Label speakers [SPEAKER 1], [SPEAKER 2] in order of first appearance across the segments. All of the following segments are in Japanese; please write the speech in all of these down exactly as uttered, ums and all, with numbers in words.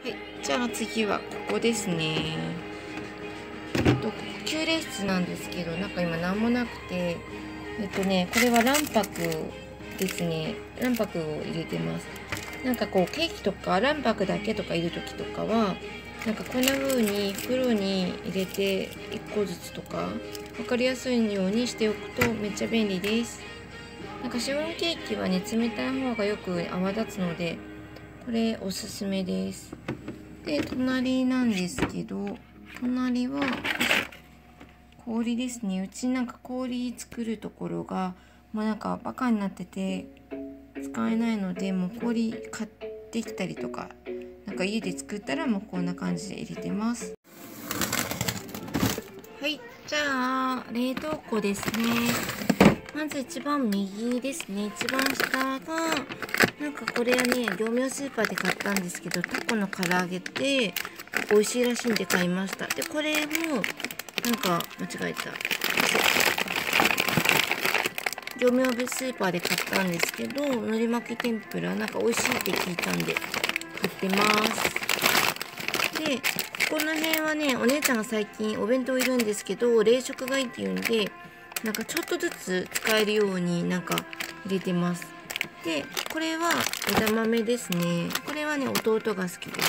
[SPEAKER 1] はい、じゃあ次はここですね。えっと、給冷室なんですけど、なんか今何もなくて、えっとね、これは卵白ですね。卵白を入れてます。なんかこう、ケーキとか卵白だけとか入れるときとかは、なんかこんな風に袋に入れていっこずつとか、分かりやすいようにしておくとめっちゃ便利です。なんかシフォンケーキはね、冷たい方がよく泡立つので、これおすすめです。で、隣なんですけど、隣は氷ですね。うちなんか氷作るところがもうなんかバカになってて使えないので、もう氷買ってきたりとか、なんか家で作ったらもうこんな感じで入れてます。はい、じゃあ冷凍庫ですね。まず一番右ですね。一番下がなんかこれはね、業務用スーパーで買ったんですけど、タコの唐揚げって美味しいらしいんで買いました。で、これもなんか間違えた。業務用スーパーで買ったんですけど、海苔巻き天ぷらなんか美味しいって聞いたんで買ってます。で、この辺はね、お姉ちゃんが最近お弁当いるんですけど、冷食がいいって言うんで、なんかちょっとずつ使えるようになんか入れてます。で、これは枝豆ですね。これはね、弟が好きです。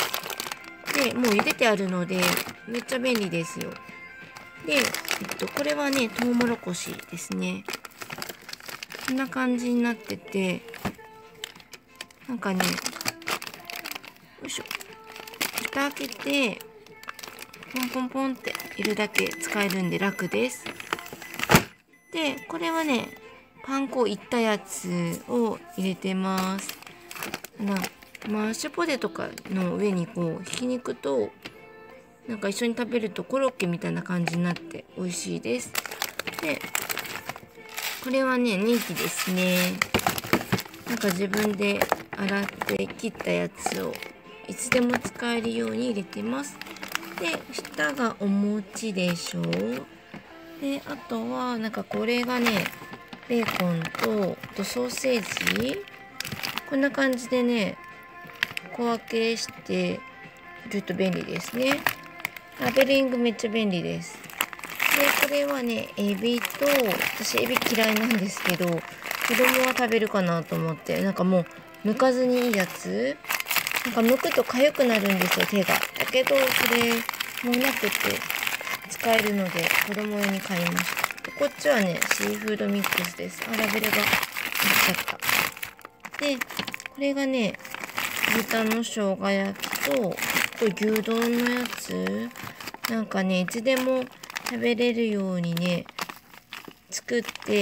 [SPEAKER 1] で、もう茹でてあるので、めっちゃ便利ですよ。で、えっと、これはね、トウモロコシですね。こんな感じになってて、なんかね、よいしょ。蓋開けて、ポンポンポンって入れるだけ使えるんで楽です。で、これはね、パン粉いったやつを入れてます。なマッシュポテトとかの上にこうひき肉となんか一緒に食べるとコロッケみたいな感じになって美味しいです。で、これはね、ネギですね。なんか自分で洗って切ったやつをいつでも使えるように入れてます。で、下がお餅でしょう。で、あとはなんかこれがね、ベーコンととソーセージ、こんな感じでね、小分けしてると便利ですね。ラベリングめっちゃ便利です。で、これはね、エビと、私エビ嫌いなんですけど、子供は食べるかなと思って、なんかもう、剥かずにいいやつ。なんか剥くと痒くなるんですよ、手が。だけど、それもなくて使えるので、子供用に買いました。で、こっちはね、シーフードミックスです。あ、ラベルが落ちちゃった。で、これがね、豚の生姜焼きと、これ牛丼のやつ。なんかね、いつでも食べれるようにね、作って、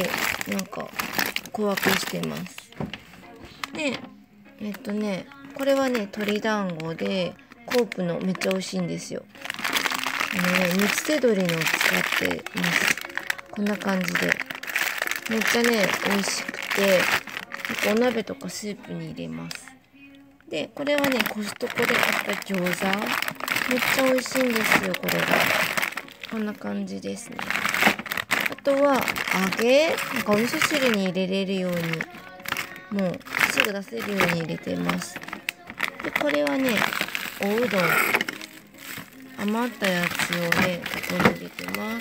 [SPEAKER 1] なんか小分けしてます。で、えっとね、これはね、鶏団子で、コープのめっちゃ美味しいんですよ。あのね、蜜手鶏のを使ってます。こんな感じで。めっちゃね、美味しくて、お鍋とかスープに入れます。で、これはね、コストコで買った餃子。めっちゃ美味しいんですよ、これが。こんな感じですね。あとは、揚げなんかお味噌汁に入れれるように、もうすぐ出せるように入れてます。で、これはね、おうどん。余ったやつをね、ここに入れてます。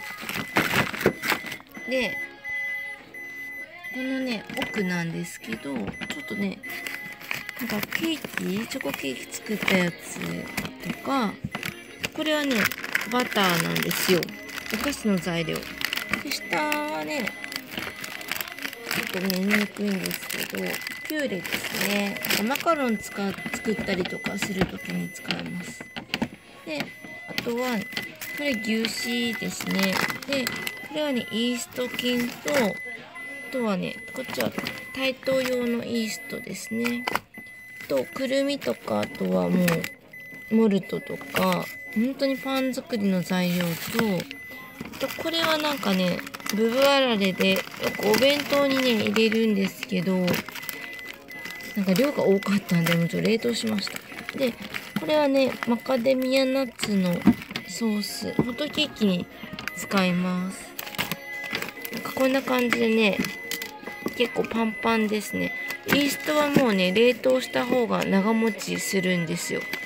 [SPEAKER 1] で、このね、奥なんですけど、ちょっとね、なんかケーキ、チョコケーキ作ったやつとか、これはね、バターなんですよ。お菓子の材料。で、下はね、ちょっと見にくいんですけど、ピューレですね。マカロン使っ作ったりとかするときに使えます。で、あとは、これ牛脂ですね。で、これはね、イースト菌と、あとはね、こっちは解凍用のイーストですね。と、くるみとか、あとはもう、モルトとか、本当にパン作りの材料と、あと、これはなんかね、ブブあられで、よくお弁当にね、入れるんですけど、なんか量が多かったんで、もうちょっと冷凍しました。で、これはね、マカデミアナッツのソース、ホットケーキに使います。なんかこんな感じでね、結構パンパンですね。イーストはもうね、冷凍した方が長持ちするんですよ。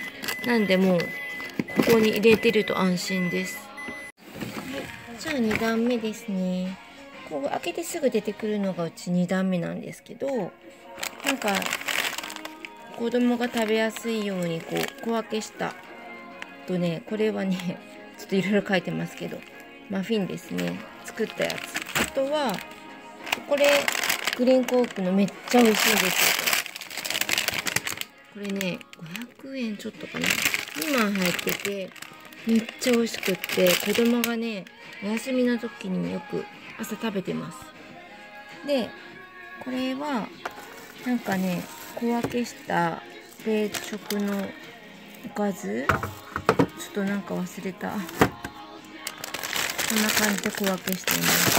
[SPEAKER 1] なんでもうここに入れてると安心です。じゃあにだんめですね。こう開けてすぐ出てくるのがうちにだんめなんですけど、なんか子供が食べやすいようにこう小分けしたとね、これはねちょっといろいろ書いてますけど、マフィンですね、作ったやつ。あとはこれグリーンコークのめっちゃ美味しいんですよ。これねごひゃくえんちょっとかな、にまん入っててめっちゃ美味しくって、子供がねお休みの時によく朝食べてます。でこれはなんかね小分けした冷食のおかず、ちょっとなんか忘れた、こんな感じで小分けしています。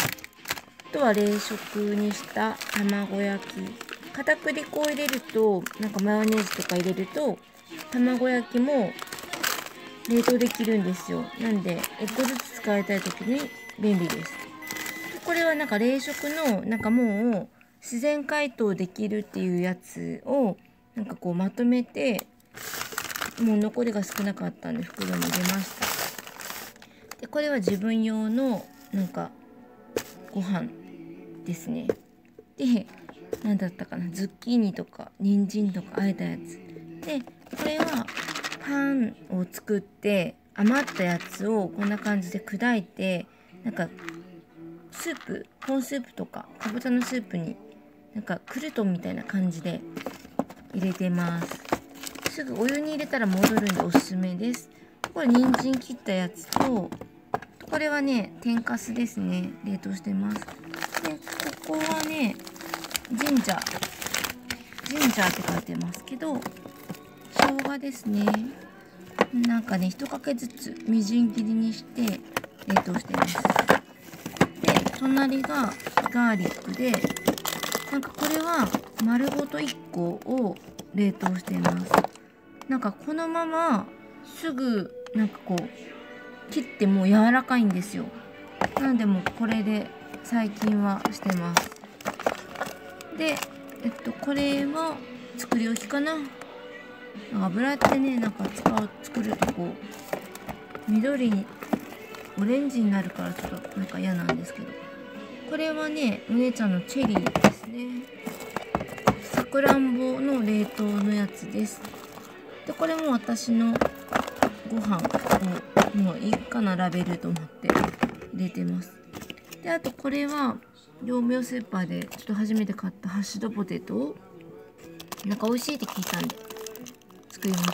[SPEAKER 1] あとは冷食にした卵焼き、片栗粉を入れると、なんかマヨネーズとか入れると卵焼きも冷凍できるんですよ。なんでいっこずつ使いたい時に便利です。これはなんか冷食のなんかもう自然解凍できるっていうやつをなんかこうまとめて、もう残りが少なかったんで袋に入れました。でこれは自分用のなんかご飯ですね。で何だったかな、ズッキーニとか人参とかあえたやつで、これはパンを作って余ったやつをこんな感じで砕いて、なんかスープ、コーンスープとかかぼちゃのスープになんかクルトンみたいな感じで入れてます。すぐお湯に入れたら戻るんでおすすめです。これ人参切ったやつと、これはね天かすですね、冷凍してます。でここはねジンジャージンジャーって書いてますけど、生姜ですね、なんかねいっかけずつみじん切りにして冷凍してます。で隣がガーリックで、なんかこれは丸ごといっこを冷凍しています。なんかこのまますぐなんかこう切っても柔らかいんですよ。なんでもうこれで最近はしてます。でえっとこれは作り置きかな。油ってねなんか使う作るとこう緑にオレンジになるからちょっとなんか嫌なんですけど、これはねお姉ちゃんのチェリーですね。さくらんぼの冷凍のやつです。でこれも私のご飯をもういいかなラベルと思って入れてます。であとこれは業務用スーパーでちょっと初めて買ったハッシュドポテトをなんか美味しいって聞いたんで作りました。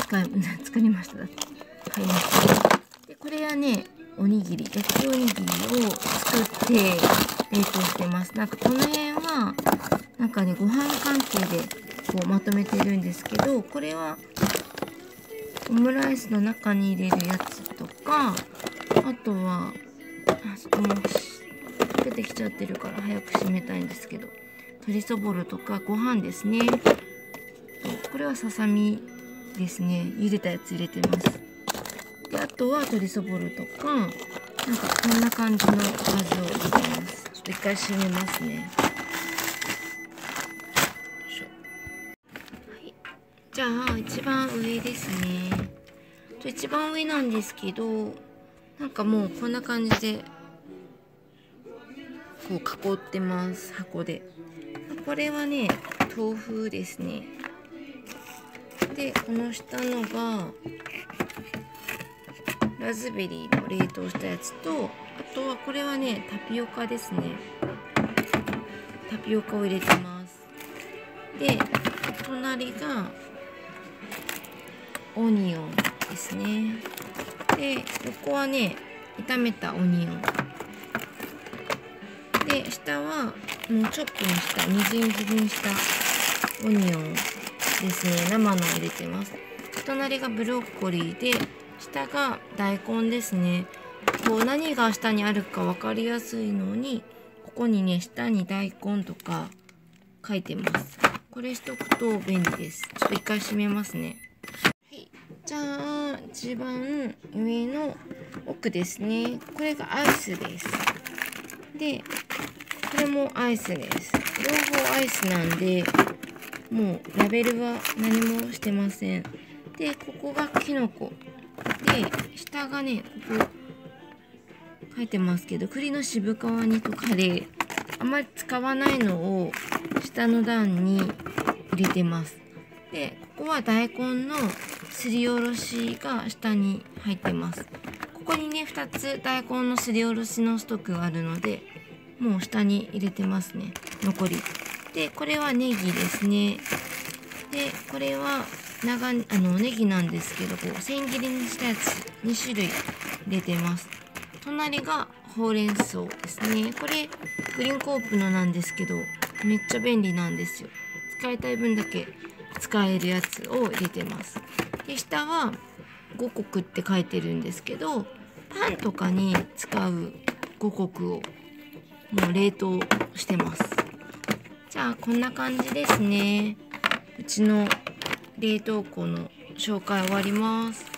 [SPEAKER 1] 使い作りましただって買いました。でこれはねおにぎり、焼きおにぎりを作って冷凍してます。なんかこの辺はなんかねご飯関係でこうまとめてるんですけど、これはオムライスの中に入れるやつとか、あとはあちょっともう出てきちゃってるから早く閉めたいんですけど、鶏そぼろとかご飯ですね。これはささみですね、茹でたやつ入れてます。であとは鶏そぼろとかなんかこんな感じのおかずを入れてます。ちょっと一回閉めますね。じゃあ一番上ですね。一番上なんですけど、なんかもうこんな感じでこう囲ってます、箱で。これはね豆腐ですね。でこの下のがラズベリーの冷凍したやつと、あとはこれはねタピオカですね。タピオカを入れてます。で隣がオニオンですね。で横はね炒めたオニオンで、下はもうチョップにしたみじん切りにしたオニオンですね。生の入れてます。隣がブロッコリーで下が大根ですね。こう何が下にあるか分かりやすいのに、ここにね下に大根とか書いてます。これしとくと便利です。ちょっと一回閉めますね。はい、じゃあ一番上の奥ですね。これがアイスです。でこれもアイスです。両方アイスなんでもうラベルは何もしてません。 でここがきのこで、下がねここ書いてますけど、栗の渋皮煮とカレー、あまり使わないのを下の段に入れてます。でここは大根のすりおろしが下に入ってます。ここにねふたつ大根のすりおろしのストックがあるので、もう下に入れてますね、残りで。これはネギですね。でこれは長あのネギなんですけど、こう千切りにしたやつにしゅるい入れてます。隣がほうれん草ですね。これグリーンコープのなんですけど、めっちゃ便利なんですよ。使いたい分だけ使えるやつを入れてます。で下は五穀って書いてるんですけど、パンとかに使う五穀をもう冷凍してます。じゃあこんな感じですね。うちの冷凍庫の紹介終わります。